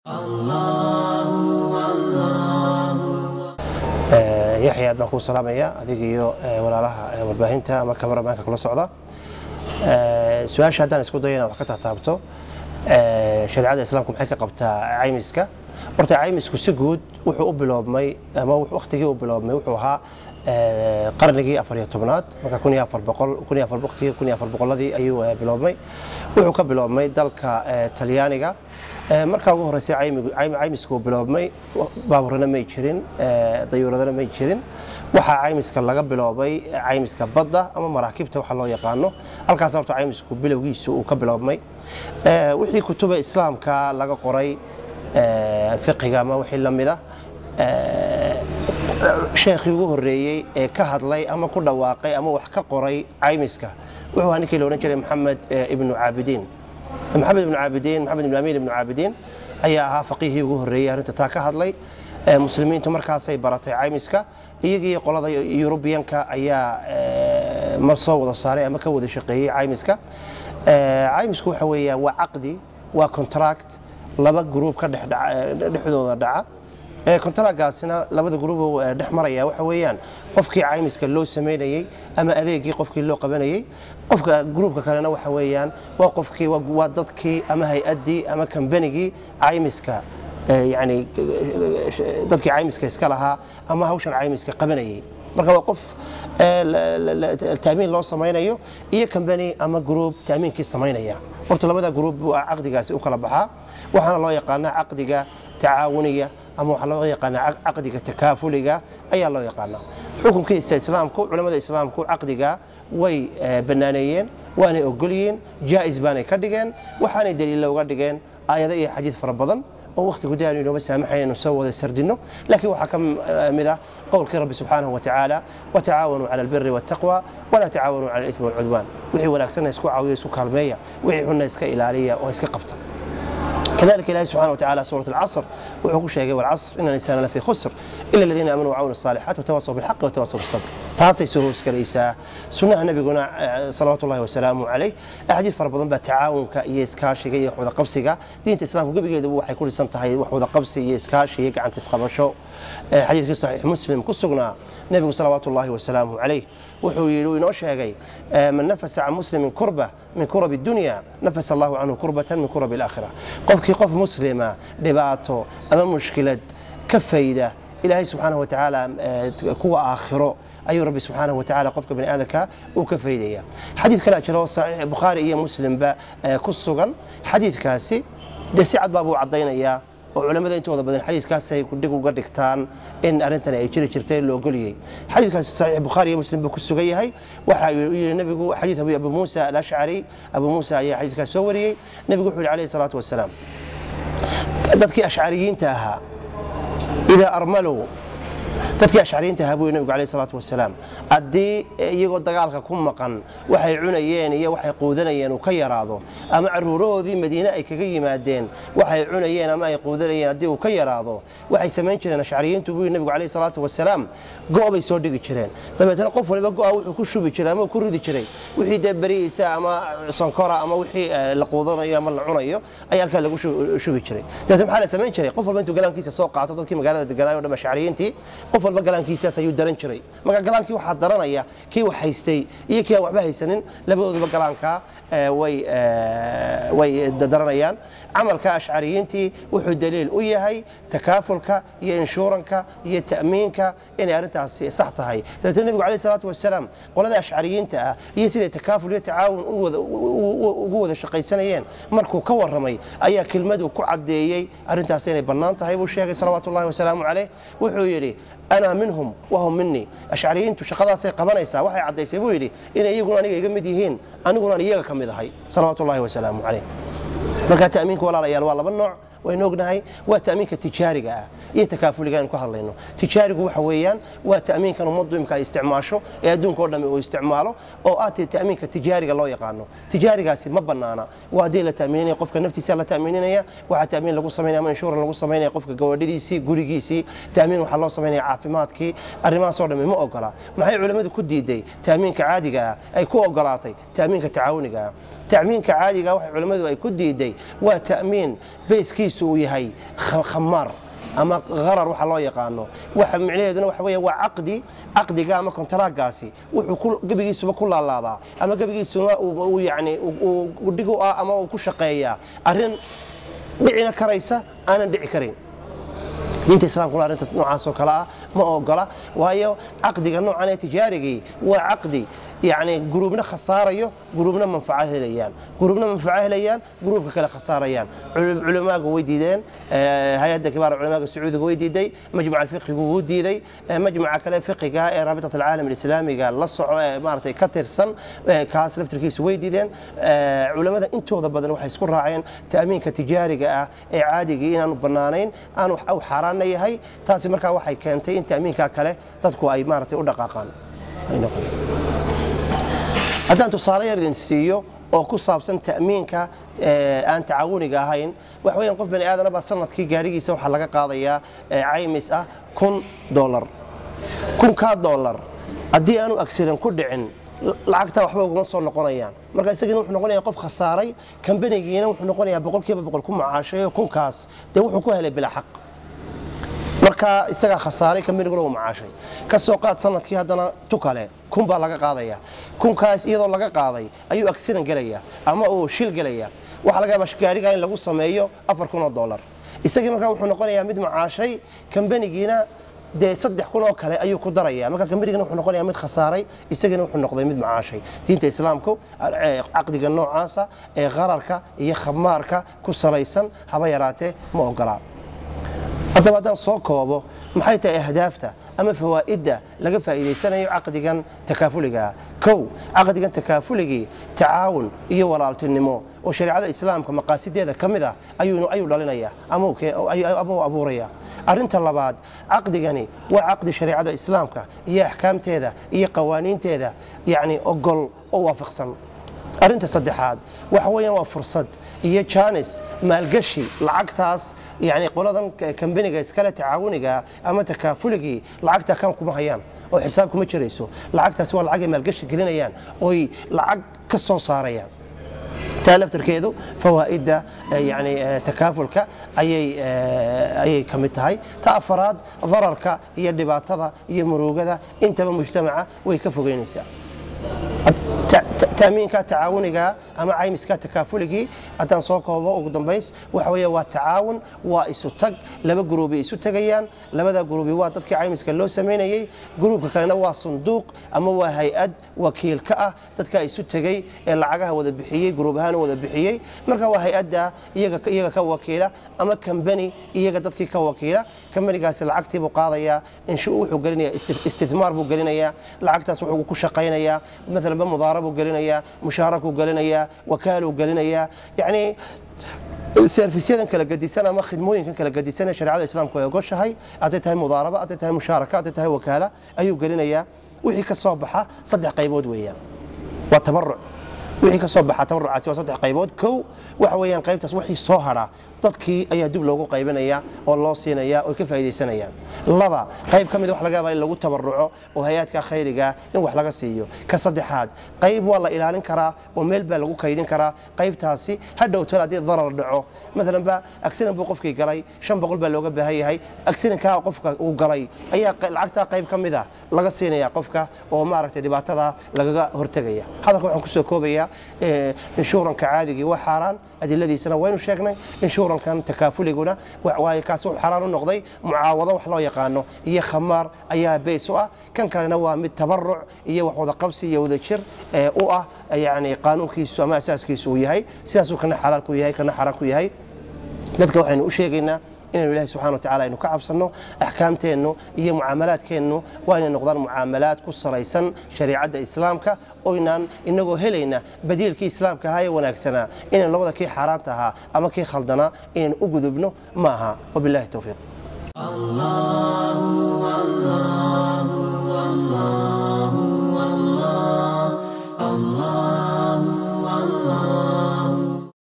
يحيى أدبان كو سلامية أديقيو ولالها والباهنتا أما كاميرا مانكا كلا صعدا سؤال شهدان اسكو داينا وحكا تابتو شريعة إسلامكم حكا قبتا عيمسكا horta caymisku si guud wuxuu u biloobmay ama waqtigii u biloobmay wuxuu ahaa qarnigii 14aad marka 1400 ayuu biloobmay wuxuu ka biloobmay dalka Talyaaniga marka ugu horeysay caymisku biloobmay baaburna ma jirin dayuuradana ma jirin waxa caymiska laga biloobay caymiska badda ama maraakiibta waxa loo yaqaano halkaas horta caymisku bilowgiisu uu ka biloobmay wixii kutuba islaamka laga qoray fiqiga ma wixii lamida sheekhi ugu horeeyay ee ka hadlay ama ku dhawaaqay ama wax ka qoray caymiska wuxuu ahaa ninkii la oran jiray Maxamed ibn Abidin Maxamed ibn Amin ibn Abidin ayaa ahaa faqihii ugu horeeyay arinta taa ka hadlay muslimiintu markaas ay baratay caymiska iyagii qolada Europeanka ayaa mar soo wada saaray ama ka wada shaqeeyay caymiska caymisku waxa weeyaa waa aqdi waa contract laba group ka dhexdooda dhaca kontaragaasina labada group dhex maraya waxa weeyaan qofkii caymiska loo sameeyay ama adeegii qofkii loo qabanayay qofka groupka kalena waxa weeyaan waa qofkii waa dadkii ama hay'adii ama kambanigii caymiska yani dadkii caymiska iska lahaa ama hawshan caymiska qabanayay marka waa qof taamiin loo sameeyo iyo kambani ama group taamiinkii sameeynaya horta labada group aqdigaasi u kala baxaa waxaana loo yaqaanaa aqdiga tacaawuniga ama waxa loo yaqaanaa aqdiga takaafuliga ayaa loo yaqaanaa xukunkiisa islaamku culimada islaamku aqdiga way banaaneeyeen waana ogoliyeen jaa'iz baanay ka dhigeen waxaana daliil looga dhigeen aayado iyo xadiis fara badan oo waqtigu daanu inoo saamaxayno soo wada sardino laakiin waxa ka mid ah qowlkii rabbi subhanahu wa ta'ala wa ta'awanu 'ala al-birri wat-taqwa wa la ta'awanu 'ala al-ithmi wal-'udwan wixii wanaagsan isku caawiyo isku kaalmeeya wixii xun iska ilaaliya oo iska qabta كذلك الله سبحانه وتعالى سورة العصر وحكوا شيء والعصر إن الإنسان لفي خسر إلا الذين آمنوا وعملوا الصالحات وتواصوا بالحق وتواصوا بالصبر تاسي سهوس كليسا سنة النبي قلنا صلوات الله وسلامه عليه أحاديث فربضن بتعاون كيسكاشي وحوذا قبسي دين الإسلام قبل يدو waxay ku dhisan tahay waxwada qabsi iyo iskaashi iyo gacan isqabasho xadiiska sahih muslim ku sugnaa nabiga sallallahu alayhi wa sallam alayhi wuxuu yiri inoo sheegay man nafasa an muslimin kurba min kurab ad-dunya nafasa Allahu anhu kurbatan min kurab al-akhirah qofkii qof muslima dhibaato ama mushkilad ka fayda ilaahay subhanahu wa ta'ala kuwa aakhiro ayuu rabbi subhanahu wa ta'ala qofka bani aadamka uu ka faydaya xadiis kale jiro sahih bukhari iyo muslim ba ku sugan xadiiskaasi dasiicad baa uu cadeynaya oo culimada intooda badan xadiiskaas ay ku dhig uga dhigtaan in arintan ay jirtay loo goliyay xadiiskaas sahih bukhari iyo muslim ku sugan yahay waxa uu yiri nabigu xadiis abu muusa al-ash'ari abu muusa ayaa xadiiskaas soo wariyay nabigu wuxuu alayhi salaatu wasalaam dadkii ash'ariyiinta ahaa ida armalu dadkii ash'ariyiinta ahaa buu nabigu alayhi salaatu wasalaam adii iyagoo dagaalka ku maqan waxay cunayeen iyo waxay quudanayeen uu ka yaraado ama caruuroodii Madiina ay kaga yimaadeen waxay cunayeen ama ay quudanayeen adii uu ka yaraado waxay sameyn jireen ash'ariyiintu buu nabigu alayhi salaatu wasalaam go'bay soo dhigi jireen dabeetana qof waliba go'a wuxuu ku shubi jiray ama ku ridi jiray wixii dabariisa ama sankora ama wixii la quudanayo ama la cunayo ayaa halka lagu shubi jiray dabeetana waxa la sameyn jiray qof walba intuu galaankiisa soo qaato dadkii magaalada deganaayo dhama ash'ariyiintii qof walba galaankiisa ayuu daran jiray marka galaankii waxa daranaya kii wax haystay iyo kii waxba haysanin labadooduba galaanka way daranayaan amalka ash'ariyiintii wuxuu daliil u yahay takaafulka iyo inshuranka iyo ta'miinka in arintaasi sax tahay dadka nabiga kaleey salaatu wasalaam qolada ash'ariyiinta iyo sida takaaful iyo tacaawun ugu wada shaqaysanayeen markuu ka waramay ayaa kelmadu ku cadeeyay arintaasi inay banaan tahay buu sheegay salawaatullaahi wasalaamu alayhi wuxuu yiri أنا منهم وهم مني أشعريين تشقدا سيقبنيسا waxay cadeysay buu yiri in iyaguna aniga iga mid yihiin aniguna iyaga kamid ahay salawaatullaahi wasalaamu alayhi marka ta'miinku walaalayaal waa laba nooc way noognahay waa ta'miinka tijaariga ah iyo takaafuliga aan ku hadlayno tijaarigu waxa weeyaan waa ta'miinkan ummaddu imka isticmaasho ee adduunka oo dhan uu isticmaalo oo aad ta'miinka tijaariga loo yaqaano tijaarigaasi ma banaana waa dii la ta'miinay qofka naftiisa la ta'miinaya waxa ta'miin lagu sameeyaa ama insurance lagu sameeyaa qofka gawadhidiisii gurigiisii ta'miin waxa loo sameeyaa caafimaadkii arrimahaas oo dhan ma ogola maxay culimadu ku diiday ta'miinka caadiga ah ay ku ogolaatay ta'miinka tacaawuniga ta'miinka caadiga waxa culimadu ay ku diiday waa ta'miin beeskiisu uu yahay khamaar ama qarar waxa loo yaqaano waxa micnaheeduna waxa weeye waa aqdiga ama kontraagaasi wuxuu gabigiisuba ku laalaadaa ama gabigiisuna uu yani uu dhigo ama uu ku shaqeeyaa arrin dhicina karaysa aanan dhici karin diinta islaamku arrinta noocaas oo kale ah ma ogola waayo aqdiga noocan ee tijaarigii waa aqdi يعني جروبنا خساريو جروبنا منفعة هليان جروبك كلا خساريان علماء ويديدين هيئة كبار علماء السعودية ويديدي مجمع الفقه ويديدي مجمع كلا فقه رابطة العالم الإسلامي قال لصع مارتي كتر سن كاس لفتركيس ويديدين علماء انتو ذا بدل وحي يسكر راعين تأمين كتجاري عادي أنا بنانين أنا أو حران هي تاسي مركا وحي كانتين تأمين كلا تدكو أي مارتي ودقاقان haddaan tusaale yar idin siiyo oo ku saabsan ta'miinka aan tacaawuniga ahayn wax weeyaan qof bani aadana ba sanadkii gaarigiisa waxa laga qaadayaa caymis ah $1,000 $1,000 haddii aanu accident ku dhicin lacagta waxba uguma soo noqonayaan marka isagana wuxuu noqonayaa qof khasaaray kambanigiina wuxuu noqonayaa boqolkiiba boqol ku macaashayo kunkaas dee wuxuu ku helay bila xaq marka isaga khasaaray kambaniguna uu macaashay ka soo qaad sanadkii haddana tukale kun baa laga qaadaya kunkaas iyadoo laga qaaday ayuu accident galaya ama uu shil galaya waxa laga yaabaa gaariga in lagu sameeyo $4,000 isaga marka wuxuu noqonayaa mid macaashay kambanigiina dee 3,000 oo kale ayuu ku daraya marka kambanigina wuxuu noqonayaa mid khasaaray isagana wuxuu noqday mid macaashay diinta islaamku aqdiga noocaasa ee qararka iyo khamaarka ku salaysan haba yaraatee ma ogola haddaba haddaan soo koobo maxay tahay ahdaafta ama fawaa'idda laga faa'iidaysanayo caqdigan takaafuliga kow caqdigan takaafuligii tacaawun iyo walaaltinimo oo shariicada islaamka maqaasideeda ka mid ah ayuu dhalinaya ama uu abuuraya arrinta labaad caqdigani waa caqdi shariicada islaamka iyo axkaamteeda iyo qawaaniinteeda yani ogol oo waafaqsan arrinta saddexaad waxa weeyaan waa fursad iyo jaanis maalgashi lacagtaas يعني قولادن كمبنيga iskala tacaawuniga ama takaafuligii lacagta kan kuma hayaan oo xisaab kuma jirayso lacagtaas waa lacag ay maalgashi gelinayaan oo lacag ka soo saarayaan taalaftarkeedu fawaa'ida yani takaafulka ayay kamid tahay ta afaraad dararka iyo dhibaatada iyo murugada intaba mujtamaca way ka fogeynaysaa تأمينك تعاونك أما عيمسك تكافلك أتان صوكه ugu dambays waxa weeye waa tacaawun waa isu tag laba group isu tagayaan labada group waa dadkii caymiska loo sameeyay groupka kalena waa sanduuq ama waa hay'ad wakiil ka ah dadka isu tagay ee lacagaha wada bixiyay group ahaan wada bixiyay marka waa hay'adda iyaga ka wakiila ama company iyaga dadkii ka wakiila companygaas lacagtii buu qaadaya inshu wuxuu galinayaa istismaar buu galinayaa lacagtaas wuxuu ku shaqaynayaa مثلا بمضاربه قالنا مشاركه قالنا وكاله قالنا يعني سيرفيسيدن kala gadisan ama khidmooyinkan kala gadisan shariicada islaamku ay ogoshahay aday tahay mudaaraba aday tahay musharaka aday tahay wakaala ayuu galinayaa wixii ka soo baxa saddex qaybood weeyaan waa tabarruc wixii ka soo baxa tabarrucaasi waa saddex qaybood kow waxa weeyaan qaybtaas wixii soo hara dadkii ayaa dib loogu qaybinaya oo loo siinaya oo ka faa'iideysanayaan laba qayb kamid wax laga yaabaa in lagu tabarruco oo hay'adka khayriga in wax laga siiyo ka saddexaad qayb waa la ilaalin karaa oo meel baa lagu kaydin karaa qaybtaasi hadhow talaadii darar dhaco مثلا ba accident buu qofkii galay 500 baa looga baahan yahay accident ka qofka uu galay ayaa lacagta qayb kamid ah laga siinaya qofka oo maaragtay dhibaatada lagaga hortagaya hadalka waxaan ku soo koobaya insurance caadiga waa xaraan adiladiisana waynu sheegnay insurance kan takaafuliguna waa kaas oo xaraan u noqday mucaawado wax loo yaqaano iyo khamaar ayaa beeso ah kan kalena waa mid tabarruc iyo wax wada qabsi iyo wada jir oo ah yani qaanuunkiisu ama asaaskiisu uu yahay sidaas uu kana xalaal ku yahay kana xaraan ku yahay dadka waxaynu u sheegaynaa inaynu ilaahay subxaanahu wa tacaala aynu ka cabsanno axkaamteennu iyo mucaamalaadkeennu waa inay noqdaan mucaamalaad ku salaysan shariicadda islaamka oo inaan inagoo helayna badiilkii islaamka ahaa ee wanaagsanaa inaynu labada kii xaaraanta ahaa ama kii khaldanaa inaynu u gudubno ma aha wabilaahi towfiiq